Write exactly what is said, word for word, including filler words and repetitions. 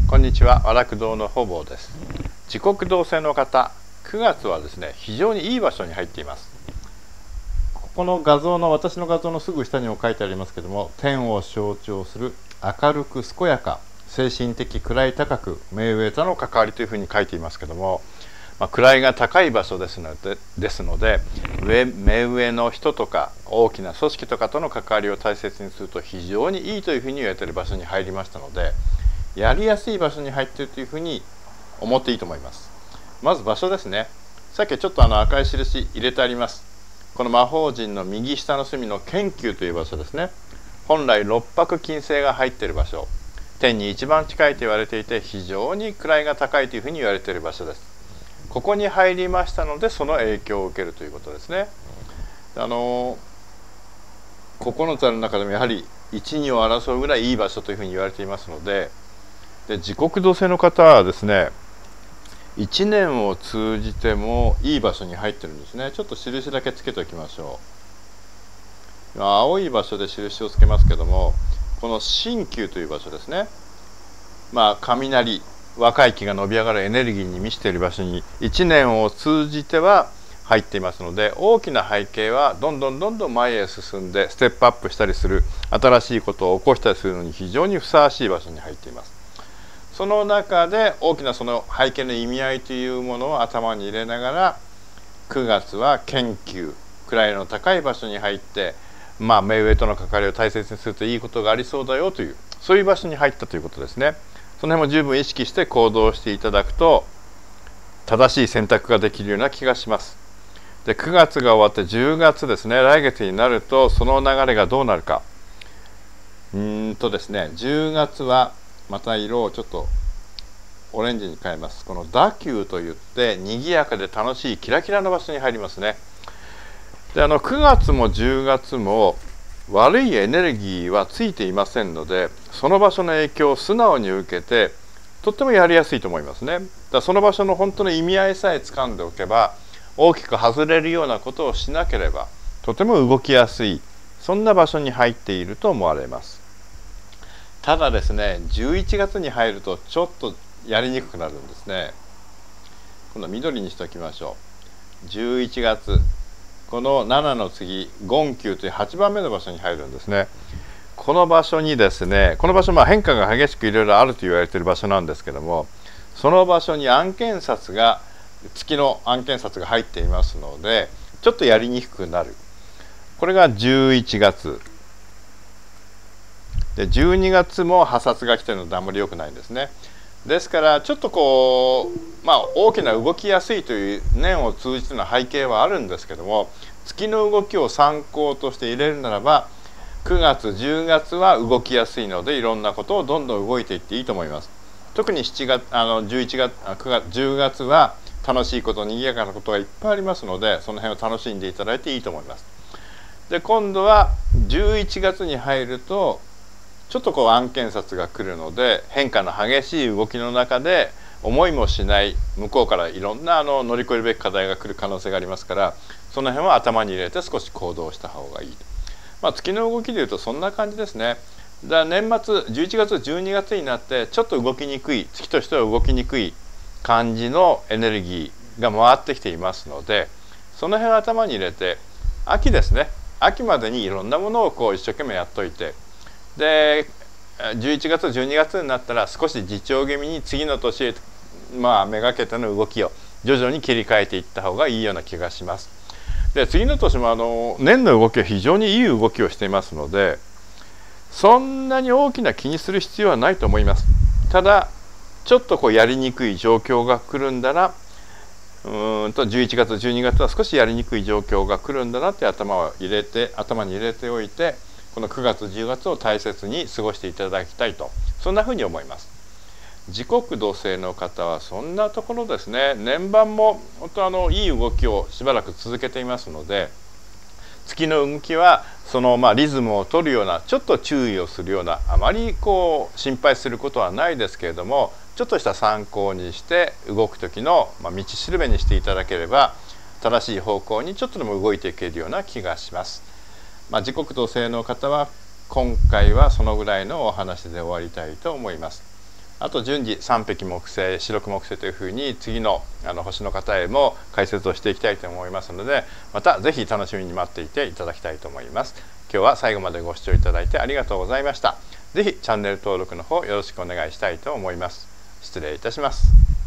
こんにちは、和楽堂のほぼうです。時刻同性の方、くがつはですね、非常にいい場所に入っています。ここの画像の私の画像のすぐ下にも書いてありますけども、天を象徴する明るく健やか、精神的位高く、目上との関わりというふうに書いていますけども、まあ、位が高い場所ですので、ですので上目上の人とか大きな組織とかとの関わりを大切にすると非常にいいというふうに言われている場所に入りましたので、やりやすい場所に入っているというふうに思っていいと思います。まず場所ですね。さっきちょっとあの赤い印入れてあります。この魔法陣の右下の隅の研究という場所ですね。本来六白金星が入っている場所、天に一番近いと言われていて、非常に位が高いというふうに言われている場所です。ここに入りましたので、その影響を受けるということですね。あのここのつある中でもやはりいち、にを争うぐらいいい場所というふうに言われていますので、で時刻同性の方はですね、いちねんを通じてもいい場所に入ってるんですね。ちょっと印だけつけておきましょう。青い場所で印をつけますけども、この新旧という場所ですね。まあ雷、若い木が伸び上がるエネルギーに満ちている場所にいちねんを通じては入っていますので、大きな背景はどんどんどんどん前へ進んでステップアップしたりする、新しいことを起こしたりするのに非常にふさわしい場所に入っています。その中で大きなその背景の意味合いというものを頭に入れながら、くがつは研究、位の高い場所に入って、まあ目上との関わりを大切にするといいことがありそうだよという、そういう場所に入ったということですね。その辺も十分意識して行動していただくと、正しい選択ができるような気がします。で、くがつが終わってじゅうがつですね、来月になるとその流れがどうなるか。うーんとですね、じゅうがつはまた色をちょっとオレンジに変えます。この打球といって賑やかで楽しいキラキラの場所に入りますね。で、あのくがつもじゅうがつも悪いエネルギーはついていませんので、その場所の影響を素直に受けてとってもやりやすいと思いますね。だからその場所の本当の意味合いさえ掴んでおけば、大きく外れるようなことをしなければとても動きやすい、そんな場所に入っていると思われます。ただですね、じゅういちがつに入るとちょっとやりにくくなるんですね。今度は緑にしておきましょう。じゅういちがつ、このななの次、権宮というはちばんめの場所に入るんですね。この場所にですね、この場所は変化が激しくいろいろあると言われている場所なんですけども、その場所に案件札が、月の案件札が入っていますので、ちょっとやりにくくなる。これがじゅういちがつ。でじゅうにがつも破殺が来てるのであんまり良くないんですね。ですからちょっとこう、まあ、大きな動きやすいという年を通じての背景はあるんですけども、月の動きを参考として入れるならば、くがつじゅうがつは動きやすいので、いろんなことをどんどん動いていっていいと思います。特にしちがつあのじゅういちがつくがつじゅうがつは楽しいこと、賑やかなことがいっぱいありますので、その辺を楽しんでいただいていいと思います。で、今度はじゅういちがつに入るとちょっとこう案件札が来るので、変化の激しい動きの中で思いもしない向こうからいろんなあの乗り越えるべき課題が来る可能性がありますから、その辺は頭に入れて少し行動した方がいい。まあ、月の動きでいうとそんな感じですね。だから年末じゅういちがつじゅうにがつになってちょっと動きにくい、月としては動きにくい感じのエネルギーが回ってきていますので、その辺を頭に入れて、秋ですね、秋までにいろんなものをこう一生懸命やっといて、でじゅういちがつじゅうにがつになったら少し自重気味に次の年へ、まあ、めがけての動きを徐々に切り替えていった方がいいような気がします。で次の年もあの年の動きは非常にいい動きをしていますので、そんなに大きな気にする必要はないと思います。ただちょっとこうやりにくい状況が来るんだな、うーんとじゅういちがつじゅうにがつは少しやりにくい状況が来るんだなって頭を入れて頭に入れておいて、このくがつじゅうがつを大切に過ごしていただきたいと、そんなふうに思います。時刻土星の方はそんなところですね。年番も本当あのいい動きをしばらく続けていますので、月の動きはそのまあリズムを取るような、ちょっと注意をするような、あまりこう心配することはないですけれども、ちょっとした参考にして動く時のまあ道しるべにしていただければ、正しい方向にちょっとでも動いていけるような気がします。まあ、時刻土星の方は今回はそのぐらいのお話で終わりたいと思います。 あと順次三匹木星四六木星というふうに次のあの星の方へも解説をしていきたいと思いますので、また是非楽しみに待っていていただきたいと思います。今日は最後までご視聴いただいてありがとうございました。是非チャンネル登録の方よろしくお願いしたいと思います。失礼いたします。